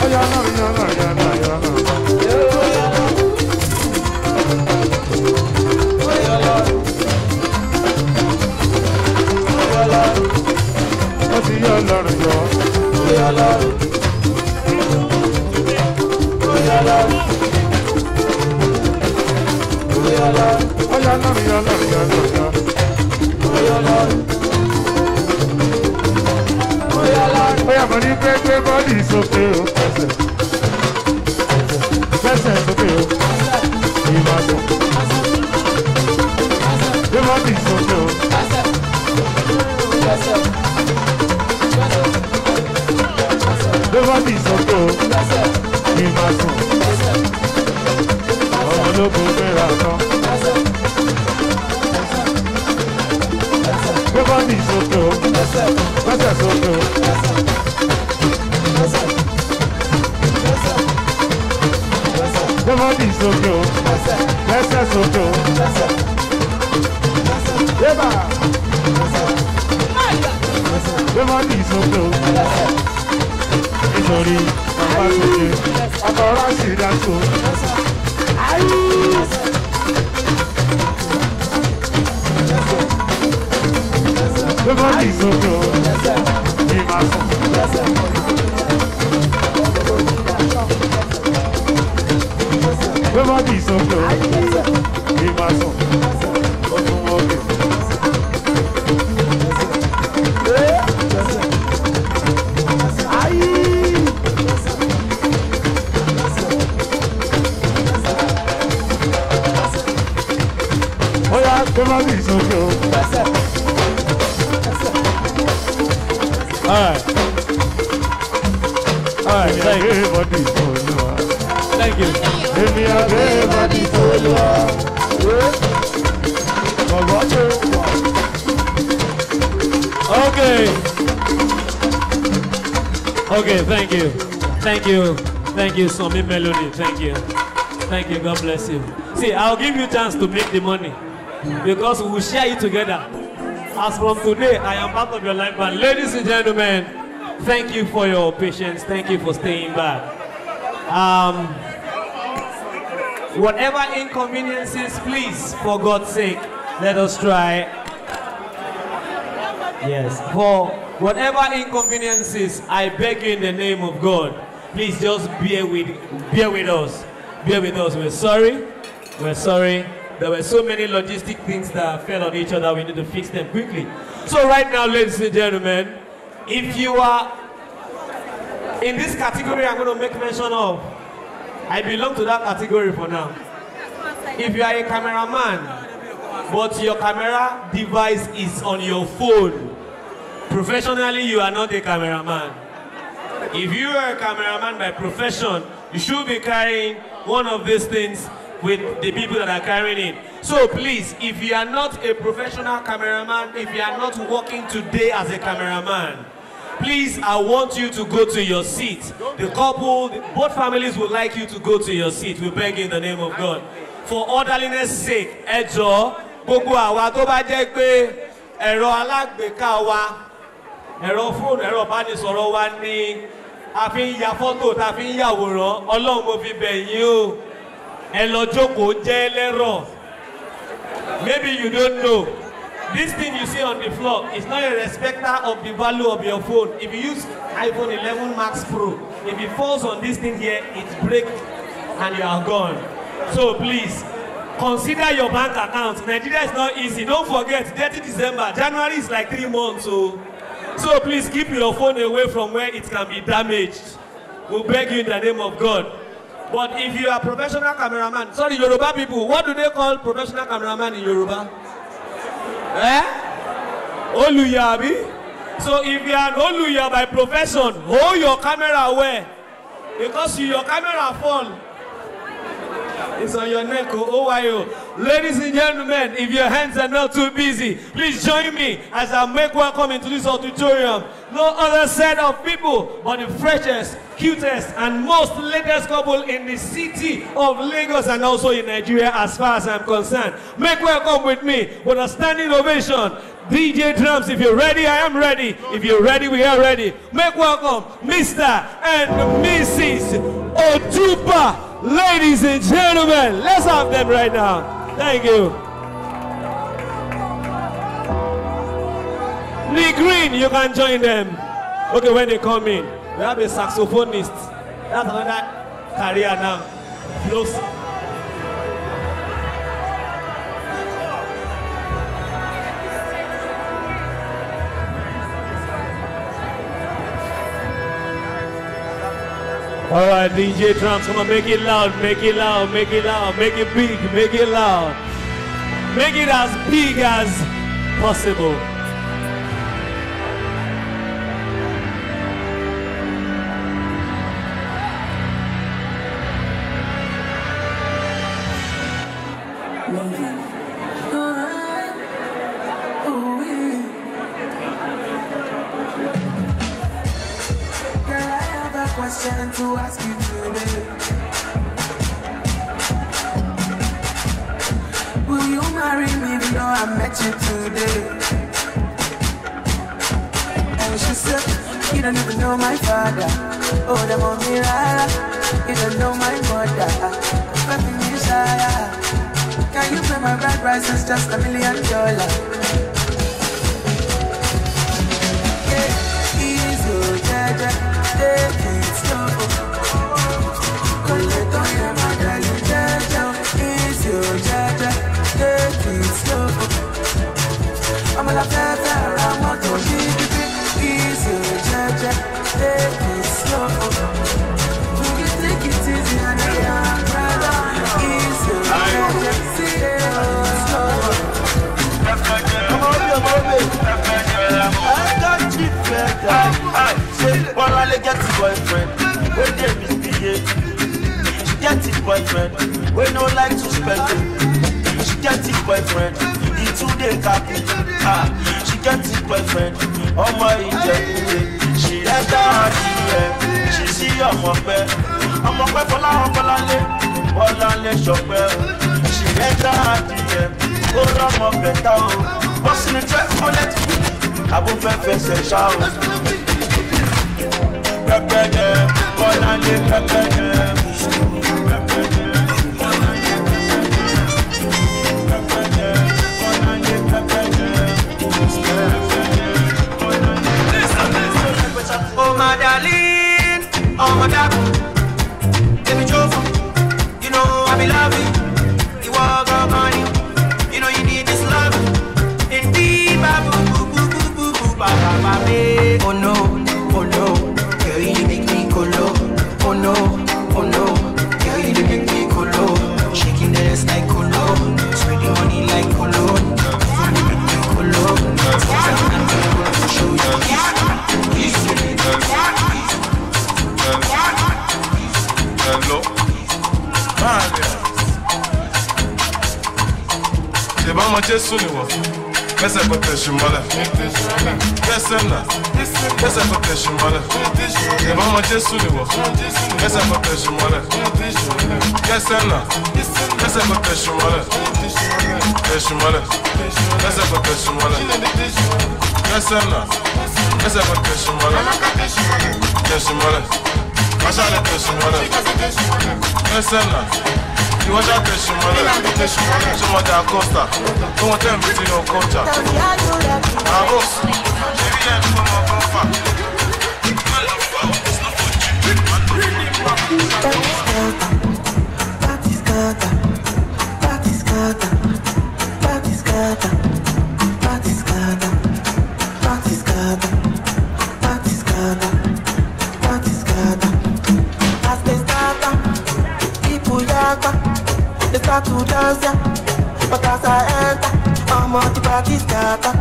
Oya lọ́run yọ lọ́run yọ lọ́run yọ lọ́run. Ó ti yọ lọ́run yọ. Oya lọ́run. Oya lọ́run. Oya lọ́run. Oya lọ́run yọ lọ́run yọ lọ́run yọ. Oya lọ́run. Oya mo ní pé gbé bọ́ọ̀lì sókè o. Fẹsẹ̀ sókè o. Ìbàdàn. Gbé bọ́ọ̀lì sókè o. Gbé bọ́ọ̀lì sókè o. Ìbàdàn. Ọmọ ológun gbéra tán. Gbé bọ́ọ̀lì sókè o. Fẹsẹ̀ sókè o. Everybody sókè o, lẹ́sẹ̀ sókè o. Yébà. Everybody sókè o. Nítorí bàbá sókè, ọkọ̀ ọ̀rọ̀ sì dáṣọ. Everybody sókè o, ìmàsùn. Everybody is okay. He must not. Oh yeah, everybody is okay. All right, thank you. Thank you. Okay, thank you. Thank you. Thank you, Somi Melody. Thank you. Thank you. God bless you. See, I'll give you a chance to make the money because we will share it together. As from today, I am part of your life. And ladies and gentlemen, thank you for your patience. Thank you for staying back. Whatever inconveniences, please, for God's sake, let us try. Yes, for whatever inconveniences, I beg you in the name of God, please just bear with us. Bear with us. We're sorry. We're sorry. There were so many logistic things that fell on each other. We need to fix them quickly. So right now, ladies and gentlemen, if you are in this category I'm going to make mention of, I belong to that category for now. If you are a cameraman, but your camera device is on your phone, professionally you are not a cameraman. If you are a cameraman by profession, you should be carrying one of these things with the people that are carrying it. So please, if you are not a professional cameraman, if you are not working today as a cameraman, please, I want you to go to your seat. The couple, both families would like you to go to your seat. We beg you in the name of God. For orderliness sake, ẹ jọ̀ọ́, gbogbo àwa tó bá jẹ́ pé ẹ̀rọ alágbèéká wa, ẹ̀rọ fóònù, ẹ̀rọ ìbánisọ̀rọ̀ wa ni a fi ń ya fọ́tò, ta fi ń yàwòrán, Ọlọ́run mo fi bẹ̀ yín o. Ẹ lọ jókòó jẹ́ lẹ́rọ̀. Maybe you don't know. This thing you see on the floor is not a respecter of the value of your phone. If you use iPhone 11 Max Pro, if it falls on this thing here, it breaks and you are gone. So please, consider your bank account. Nigeria is not easy. Don't forget, 30 December, January is like 3 months. So please keep your phone away from where it can be damaged. We'll beg you in the name of God. But if you are a professional cameraman, sorry, Yoruba people, what do they call professional cameraman in Yoruba? Oluya, abi? So if you are an Oluya by profession, hold your camera away. Because your camera fall. It's on your neck, OYO. Ladies and gentlemen, if your hands are not too busy, please join me as I make welcome into this auditorium. No other set of people but the freshest, cutest, and most latest couple in the city of Lagos and also in Nigeria as far as I'm concerned. Make welcome with me with a standing ovation. DJ Drums, if you're ready, I am ready. If you're ready, we are ready. Make welcome Mr. and Mrs. Otupa. Ladies and gentlemen, let's have them right now. Thank you. Lee Green, you can join them. Okay, when they come in, we have a saxophonist. That's another career now. Close. All right, DJ Drums, come on, make it loud, make it loud, make it loud, make it big, make it loud. Make it as big as possible. To ask you today, will you marry me even though I met you today? And she said, you don't even know my father. Oh, the mommy, you don't know my mother. Baby, Messiah, can you pay my bride price? It's just $1 million. Yeah, easy, jaja, take it slow. I'm gonna fly around my door, easy, jaja, take it slow. Take it easy and I am brother, easy, jaja, take it slow. I got you better. Say, one I get to boyfriend, when they misbehave. She get it boyfriend, we no like to spend it. She get it boyfriend, the 2-day copy. She get it boyfriend, oh my injury. She enter her DM, she see I'm a pet for la shop. She enter her DM, go run my better. What's in the track for that? I will face a shower. Pepper, one and the pepper. Oh my darling, oh my darling, let me show you. You know I be loving you, all got money. You know you need this love. Indeed, babu, boo, boo, boo, boo, boo, ba, ba, ba, ba. Oh no, girl you make me colo. Oh no, girl you make me colo. Shaking the ass like colo, spreading money like colo. You make me colo. Show you. Hello. C'est pas moi qui suis sous mais c'est pas que je suis malade. Personne là. Mais c'est pas que je suis malade. C'est pas moi qui suis sous mais c'est pas que je suis malade. Personne là. Mais c'est pas que je suis malade. Je suis malade. Mais c'est pas que je suis malade. Personne là. Mais c'est pas que je suis malade. Je suis malade. Watch out that fish mother. Listen now. You watch out fish mother. She want that coaster. Don't want them between your culture. Amos. She be there for my buffer. They start to dance, yeah. But as I enter, I'm on the party starter.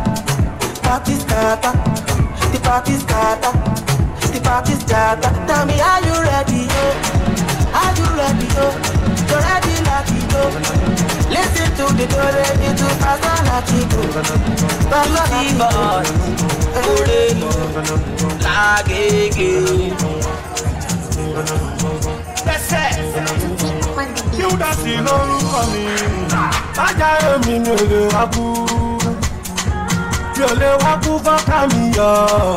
The party starter. Tell me, are you ready, yo? Are you ready, oh? You're ready, like it, oh. Listen to the door, ready to pass on, like it, oh. You that you know for me. I got me no le waku. You le waku for Camilla.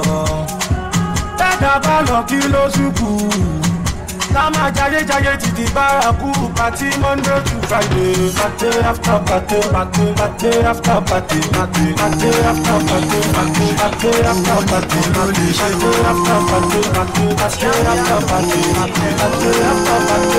That balo kilo suku. Nama jaye jaye titi baraku. Party Monday to Friday. Party after party, party party after party, party party after party, party party after party, party after party, party party after party, party after party.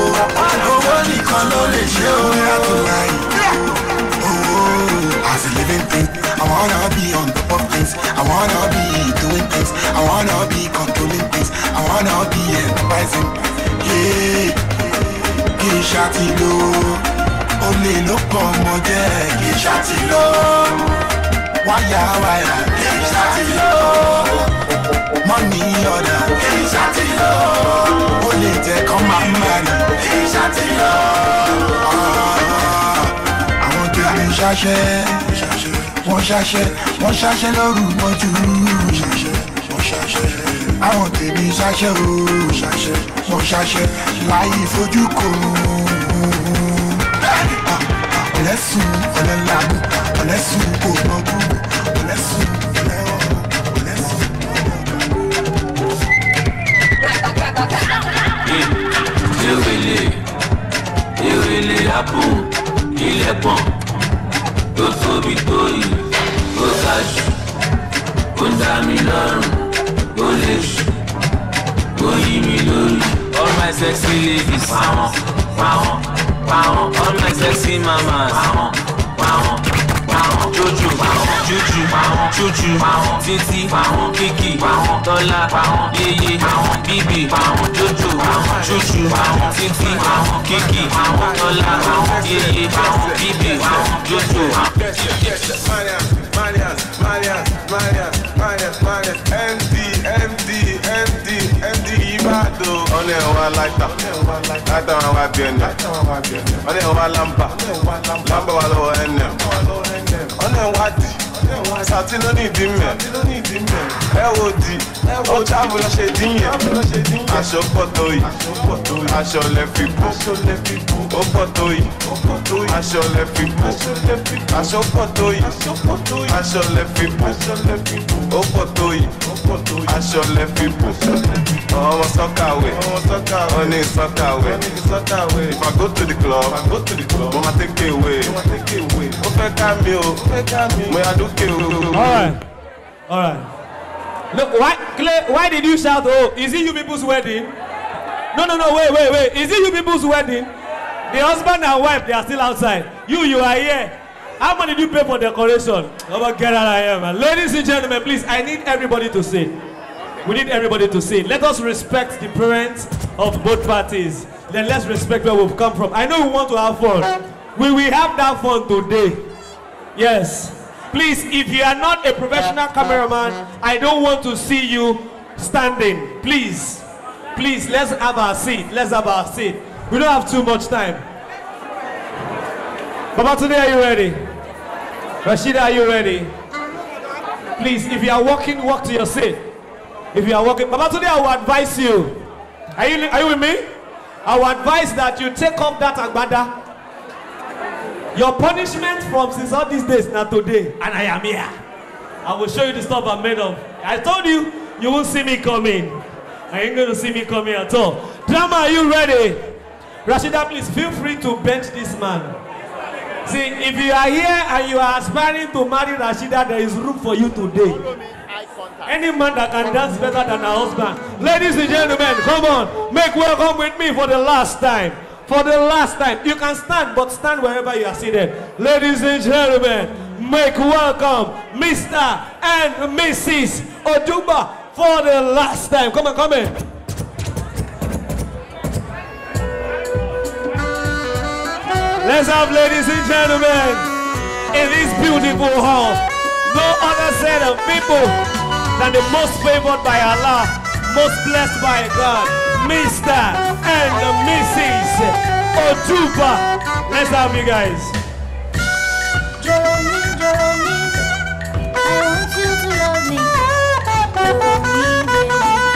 As a living thing, I wanna be on top of things. I wanna be doing things. I wanna be controlling things. I wanna be enterprising. Yeah, Kishatilo, only look on my day. Kishatilo, wire, Kishatilo, money order. Kishatilo, only take on my money. Kishatilo. Wọ́n ṣaṣẹ́ lóru mọ́jú. Àwọn tèmi ṣaṣẹ́ o, wọ́n ṣaṣẹ́ láyé fojú kò. Ọ̀lẹ́sùn ọ̀lẹ́lànà, ọ̀lẹ́sùn kò mọ́kú, ọ̀lẹ́sùn ọ̀lẹ́sùn. Ewele àpò ilẹ̀ pọ̀n. Ó tóbi tó yìí, ó ṣáájú, ó ń dá mi lọ́rùn, ó lè ṣù, ó yí mi lórí. All my sexy ladies, pàwọn. All my sexy mamas, pàwọn. Jojo, Juju, Chuchu, Titi, Kiki, Tola, Yeye, Bibi, Jojo, Chuchu, Titi, Kiki, Tola, Yeye, Bibi, Jojo. MD, Ibado. Only one lighter, lighter one white beer. Only one lampa was over NM. Only one Satin no need him. LOD, oh travel ṣe díyẹn. Aṣọ pọ̀tò yìí, aṣọ lẹ́fì bò. Ó pọ̀tò yìí, aṣọ lẹ́fì bò. Aṣọ pọ̀tò yìí, aṣọ lẹ́fì bò. Ó pọ̀tò yìí, aṣọ lẹ́fì bò. Ọmọ sọ́kàwé, only sọ́kàwé. If I go to the club, mo ma take away. Ó fẹ́ ká mi o, mo yà dúkè o. All right. Look, why did you shout, oh, is it you people's wedding? No, wait. Is it you people's wedding? The husband and wife, they are still outside. You are here. How much did you pay for decoration? Oh, get out of here, man. Ladies and gentlemen, please, I need everybody to sit. We need everybody to sit. Let us respect the parents of both parties. Then let's respect where we've come from. I know we want to have fun. We will have that fun today. Yes. Please, if you are not a professional cameraman, I don't want to see you standing. Please, let's have our seat. We don't have too much time. Babatunde, are you ready? Rashida, are you ready? Please, if you are walking, walk to your seat. If you are walking, Babatunde, I will advise you. Are you with me? I will advise that you take off that agbada. Your punishment from since all these days now today, and I am here. I will show you the stuff I'm made of. I told you, you won't see me coming. I ain't going to see me coming at all. Drama, are you ready? Rashida, please feel free to bench this man. See, if you are here and you are aspiring to marry Rashida, there is room for you today. Any man that can dance better than her husband. Ladies and gentlemen, come on. Make welcome with me for the last time. For the last time. You can stand, but stand wherever you are seated. Ladies and gentlemen, make welcome Mr. and Mrs. Oduba for the last time. Come on. Let's have, ladies and gentlemen, in this beautiful hall, no other set of people than the most favored by Allah, most blessed by God, Mr. and Mrs. Otuba. Let's have you guys. Jeremy, I want you to love me. Love me, baby.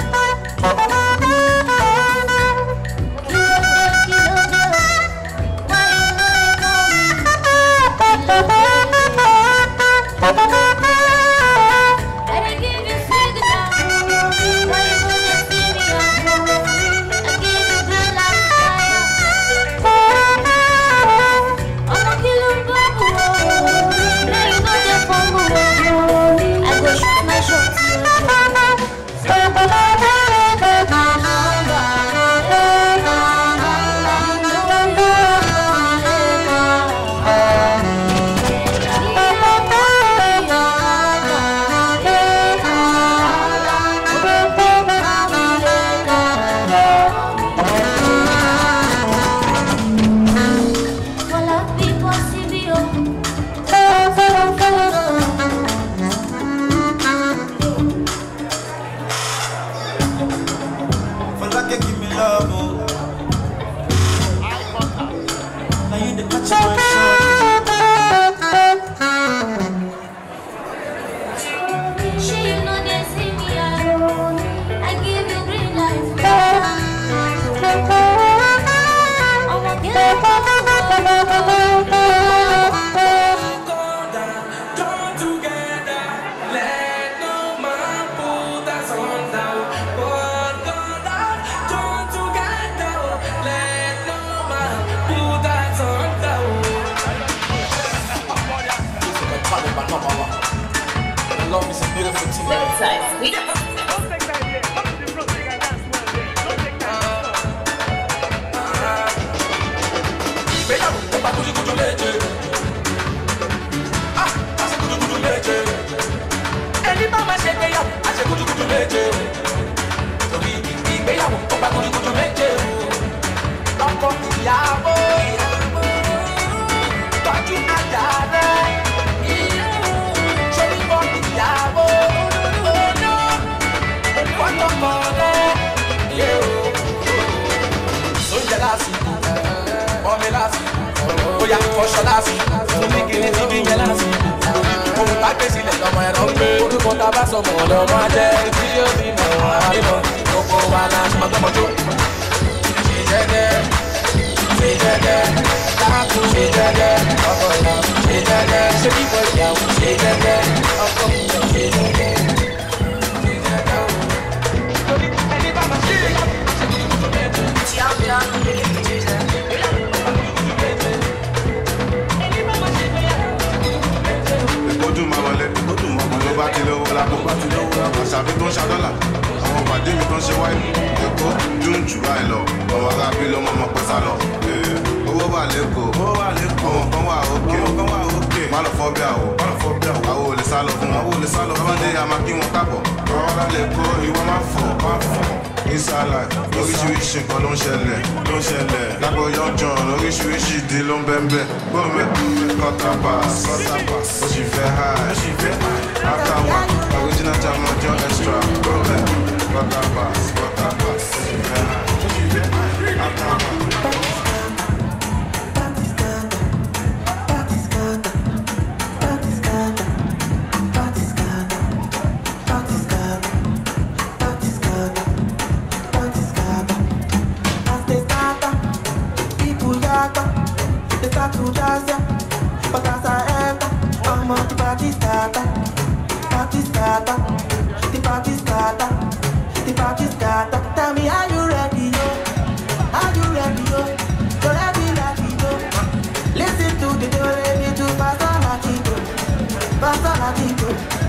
Tell me, are you ready, yo? Are you ready, yo? So ready, like you go. Listen to the door, ready to pass on Latino. Pass on Latino.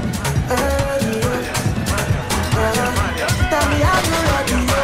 Tell me, are you ready, yo?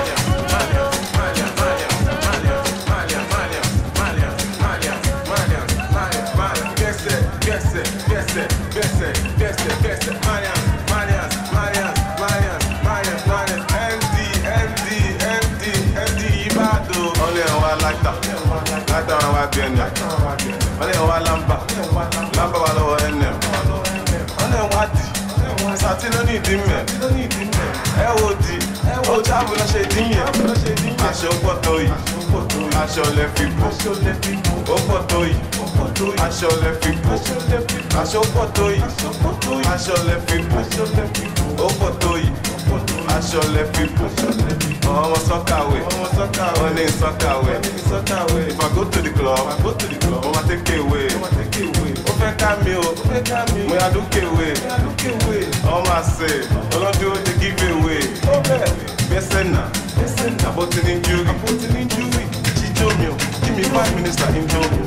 Abúlé ṣe dín yẹn. Aṣọ pọ̀ tó yìí. Aṣọ lẹ fi bò. Ó pọ̀ tó yìí. Aṣọ lẹ fi bò. Aṣọ pọ̀ tó yìí. Aṣọ lẹ fi bò. Ó pọ̀ tó yìí. Aṣọ lẹ fi bò. Ọmọ sọ́kàwé. Wọ́n ní sọ́kàwé. If I go to the club, mo ma take away. Ó fẹ́ ká mi o. Mo yà dúkè wé. Ọmọ àṣẹ. Ọlọ́dún ó ti give away. Gbẹ́sẹ̀ náà. Àbótí ní júwì. Jíjó mi o. Give me 5 minutes na indomie.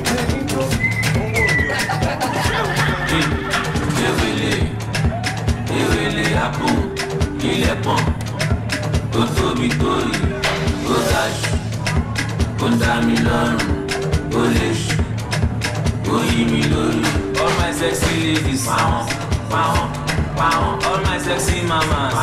Ewele àpò ilẹ̀ pọ̀n tó tóbi tó yìí ó ga jù ó ń dá mi lọ́rùn ó lè ṣù ó yí mi lórí. All my sexy ladies pàwọn all my sexy mamas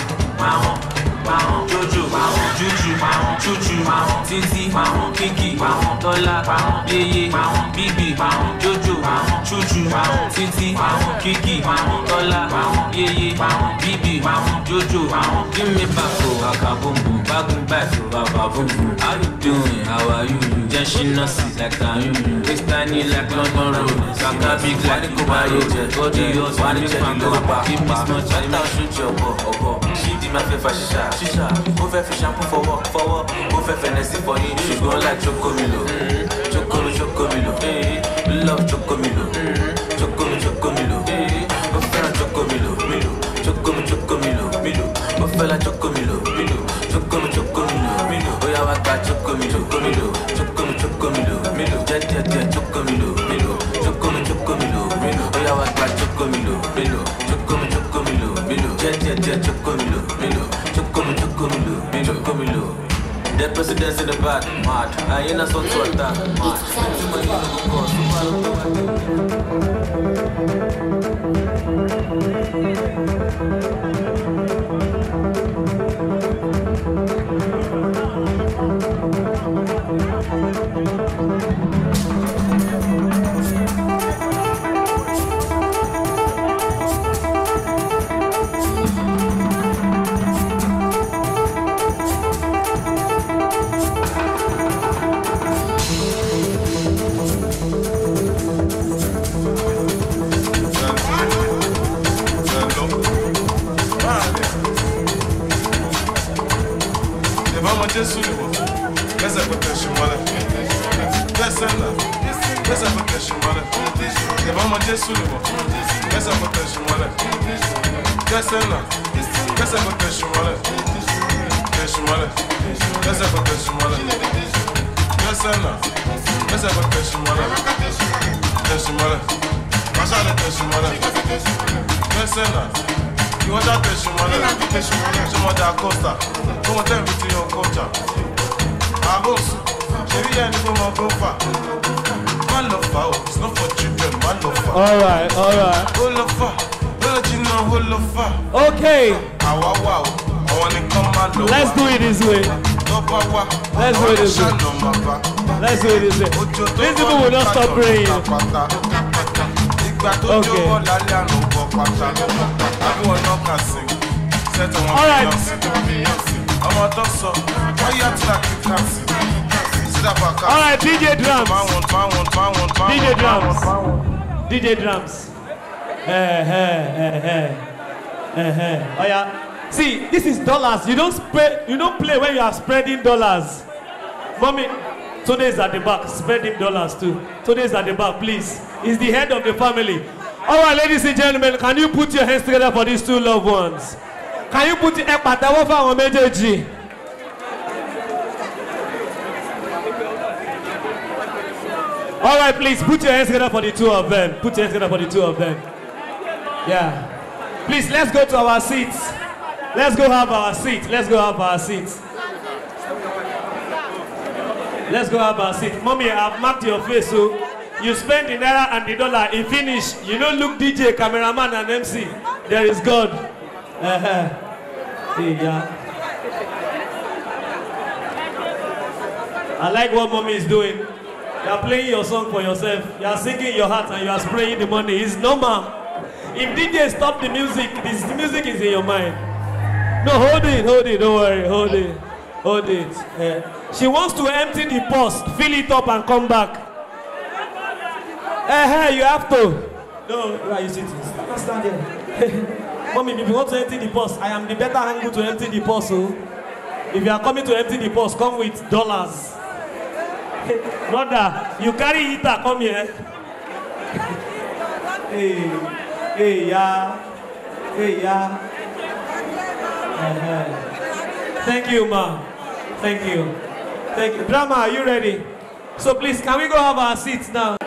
pàwọn jojo juju chuchu titi kiki tọ́lá yeye bíbí jojo chuchu titi kiki tọ́lá yeye bíbí jojo. Give me back o kaka boom boom, back me back o baba boom boom. How you doing? How are you? Jẹ́sínà sí like Tayun, waist tiny like London road, kaka big like Dubai jet, body yours one big fan go back. Give me small chat, now shoot your ọ̀bọ̀. She di ma fẹ́ fa ṣíṣà, ó fẹ́ fi shampoo fọwọ́, ó fẹ́ fẹ̀nẹ̀sì fọyín, ṣùgbọ́n like Chocomilo, Chocomilo, love Chocomilo, Chocomilo, ó fẹ́ràn Chocomilo, Chocomilo, ó fẹ́ la Chocomilo, Chocomilo, ó yá wá gba Chocomilo, jẹ́ Chocomilo, Chocomilo, ó yá wá gba Chocomilo, jẹ́ Chocomilo. The president's in the back, mad. I ain't a son to attack, mad. Jésù ni wọ́n lẹ́sẹ̀ kò tẹ̀sí mọ́lẹ̀ lẹ́sẹ̀ náà lẹ́sẹ̀ kò tẹ̀sí mọ́lẹ̀ ìbámu Jésù ni wọ́n lẹ́sẹ̀ kò tẹ̀sí mọ́lẹ̀ lẹ́sẹ̀ náà lẹ́sẹ̀ kò tẹ̀sí mọ́lẹ̀ lẹ́sẹ̀ kò tẹ̀sí mọ́lẹ̀ lẹ́sẹ̀ náà lẹ́sẹ̀ kò tẹ̀sí mọ́lẹ̀ màṣá lè tẹ̀sí mọ́lẹ̀ lẹ́sẹ̀ náà ìwọ́jà tẹ̀sí mọ́lẹ̀ ṣọmọdé àkọ́sà. Come on, tell me to your culture. I boss, maybe I need more go far. Man love far, it's not for children, man love far. Alright. Who love far? Don't you know who love far? Okay. Wow. I want to come and love. Let's do it this way. Let's do it this way. These people will not stop praying. Okay. Alright. Alright, DJ drums. DJ drums. Oh yeah. See, this is dollars. You don't play when you are spreading dollars. Mommy, today's at the back. Spreading dollars too. Today's at the back, please. He's the head of the family. Alright, ladies and gentlemen, can you put your hands together for these two loved ones? Can you put a patawa for our major? All right, please put your hands together for the two of them. Put your hands together for the two of them. Yeah. Please, let's go to our seats. Let's go have our seat. Let's go have our seats. Let's go have our seat. Mommy, I've marked your face, so you spend the naira and the dollar. In finish, you don't look DJ, cameraman, and MC. There is God. Yeah. I like what mommy is doing. You are playing your song for yourself. You are singing your heart and you are spraying the money. It's normal. If DJ stop the music is in your mind. No, hold it, don't worry, hold it. She wants to empty the purse, fill it up and come back. You have to. No, where are you sitting? Stand there. Mommy, if you want to empty the purse, I am the better angle to empty the purse. So if you are coming to empty the purse, come with dollars. Brother, you carry heater, come here. Hey, yeah. Thank you, ma. Thank you. Drama, are you ready? So please, can we go have our seats now?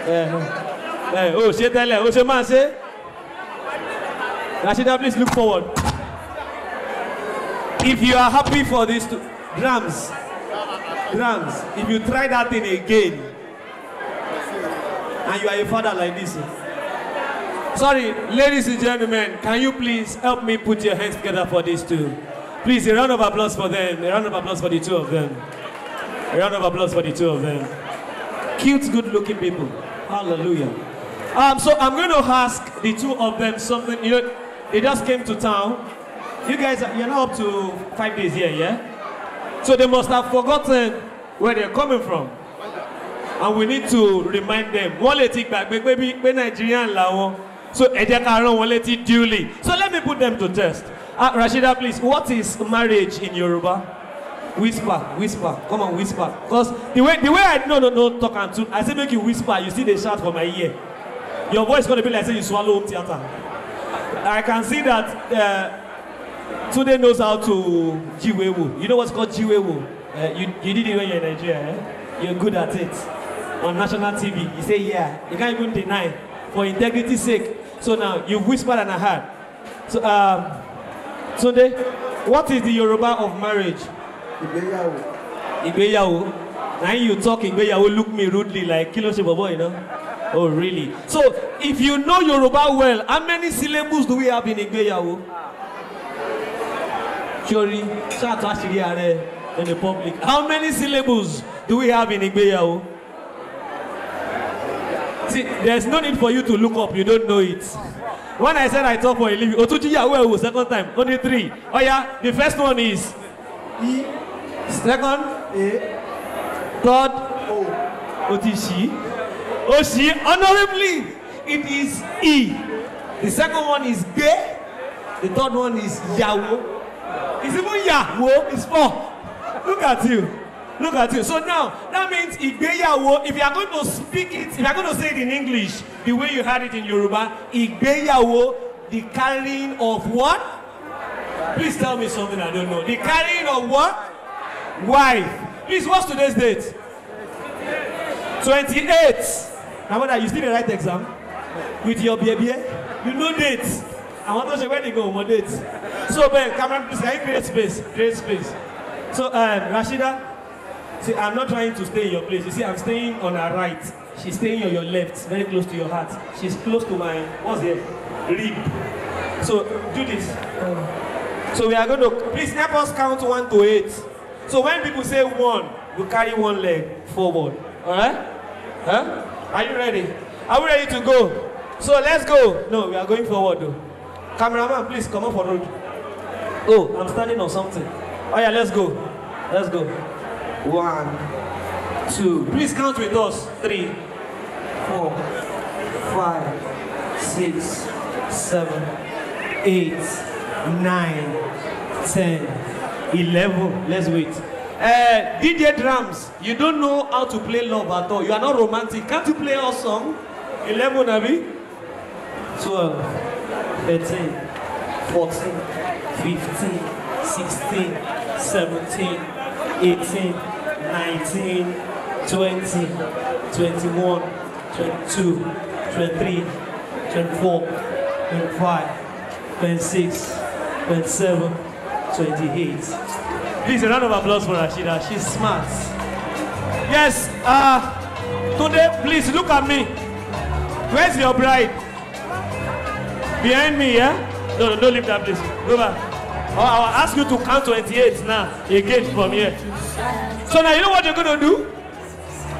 Rashida, please look forward. If you are happy for this, drums, if you try that thing again, and you are a father like this. Sorry, ladies and gentlemen, can you please help me put your hands together for these two? Please, a round of applause for them. A round of applause for the two of them. A round of applause for the two of them. Cute, good-looking people. Hallelujah. So I'm going to ask the two of them something. You know, they just came to town. You guys, you're not up to 5 days here, yeah? So they must have forgotten where they're coming from. And we need to remind them. One let it back, maybe Nigerian law. So duly. So let me put them to test. Rashida, please, what is marriage in Yoruba? Whisper. Come on, whisper. Because the way I no talk and tune, I say make you whisper, you see the shout from my ear. Your voice is going to be like say you swallow home theater. I can see that Tunde knows how to jiwewu. You know what's called jiwewu? You did it when you're in Nigeria, eh? You're good at it. On national TV, you say yeah. You can't even deny. For integrity's sake. So now, you've whispered and I heard. So, Tunde, what is the Yoruba of marriage? Igbeyawo. Now you talk Igbeyawo, look me rudely like Kilo Shebobo, you know? Oh, really? So, if you know Yoruba well, how many syllables do we have in Igbeyawo? Chori, shout out in the public. How many syllables do we have in Igbeyawo? See, there's no need for you to look up, you don't know it. When I said I talk for a living, Otuji Yawewu, second time, only 3. Oh yeah, the first one is E. Second, A. Third, O. Otishi. Oshi, honorably, it is E. The second one is G. The third one is Yawo. It's even Yawo, it's 4. Look at you. Look at you. So now, that means Igbeyawo, if you are going to speak it, if you are going to say it in English, the way you had it in Yoruba, Igbeyawo, the carrying of what? Please tell me something I don't know. The carrying of what? Wife. Please, what's today's date? 28. Now, what are you still the right exam? With your baby? You know dates. I want to say where they go, more dates. So, Ben, Cameron, please, can you create space? Create space. So, Rashida, see, I'm not trying to stay in your place. You see, I'm staying on her right. She's staying on your left, very close to your heart. She's close to my, what's here? Rib. So, do this. So, we are going to, please help us count 1 to 8. So, when people say 1, we carry 1 leg forward. All right? Huh? Are you ready? Are we ready to go? So, let's go. No, we are going forward, though. Cameraman, please come up for road. Oh, I'm standing on something. Oh, yeah, let's go. Let's go. 1, 2. Please count with us. 3, 4, 5, 6, 7, 8, 9, 10, 11. Let's wait. DJ drums, you don't know how to play love at all. You are not romantic. Can't you play our song? 11, Abi? 12, 13, 14, 15, 16, 17, 18, 19, 20, 21, 22, 23, 24, 25, 26, 27, 28. Please, a round of applause for Rashida. She's smart. Yes, Tunde, please look at me. Where's your bride? Behind me, yeah? No, don't leave that place. Go back. I'll ask you to count 28 now, again from here. So now, you know what you're going to do?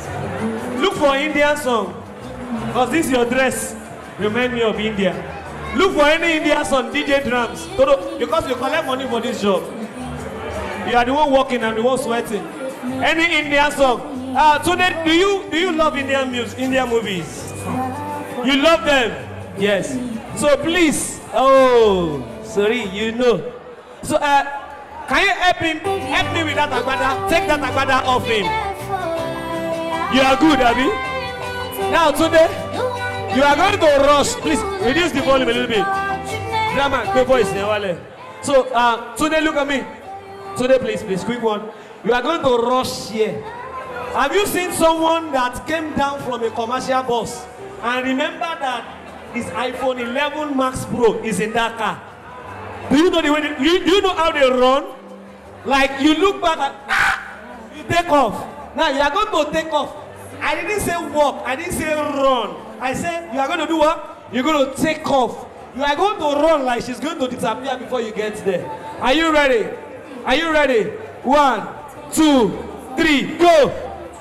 Look for Indian song. Because this your dress. Remind me of India. Look for any Indian song, DJ drums. Because you collect money for this job. You are the one working and the one sweating. Any Indian song. Today, do you love Indian music, Indian movies? You love them? Yes. So please, sorry, you know. So can you help me with that agbada? Take that agbada off him. You are good, Abby. Now today, you are going to rush. Please reduce the volume a little bit. Drama, quick voice, so today, look at me. Today, please, quick one. You are going to rush here. Have you seen someone that came down from a commercial bus and remember that his iPhone 11 Max Pro is in that car? Do you know the way? Do you know how they run? Like you look back and you take off. Now you are going to take off. I didn't say walk. I didn't say run. I said you are going to do what? You're going to take off. You are going to run like she's going to disappear before you get there. Are you ready? Are you ready? 1, 2, 3, go!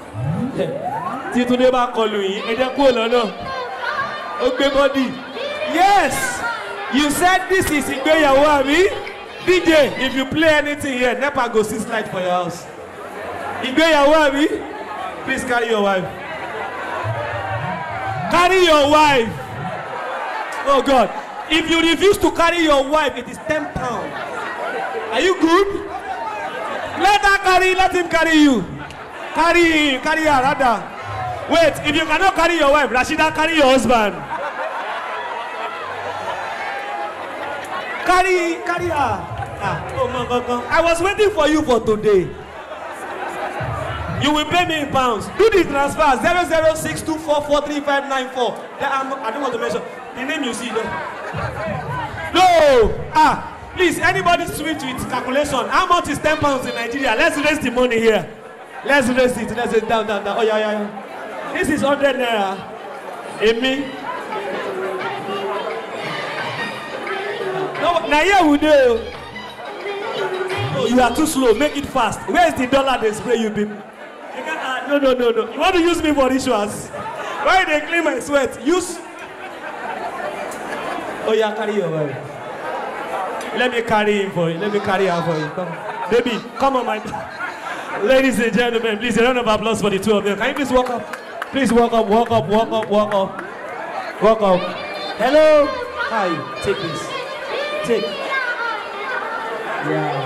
Yes! You said this is Igbeyawo, Abi? DJ, if you play anything here, NEPA go 6 light for your house. Igbeyawo, Abi? Please carry your wife. Carry your wife. Oh God. If you refuse to carry your wife, it is 10 pounds. Are you good? Let him carry you. Carry her rather. Wait, if you cannot carry your wife, Rashida, carry your husband. Carry her. Oh my God. I was waiting for you for today. You will pay me in pounds. Do the transfer 00624435594. I don't want to mention the name you see there. No. Please, anybody switch with calculation. How much is 10 pounds in Nigeria? Let's raise the money here. Let's raise it. Let's raise it down. Oh yeah. This is 100 naira. Amy. No, now here we do. Oh, you are too slow. Make it fast. Where is the dollar they spray you people? You can't, no. You want to use me for rituals? Why they clean my sweat? Use. Oh yeah, carry your wife. Let me carry him for you. Let me carry her for you. Come. Baby, come on, my. Ladies and gentlemen, please a round of applause for the two of them. Can you please walk up? Please walk up. Hello. Hi. Take this. Take. Yeah.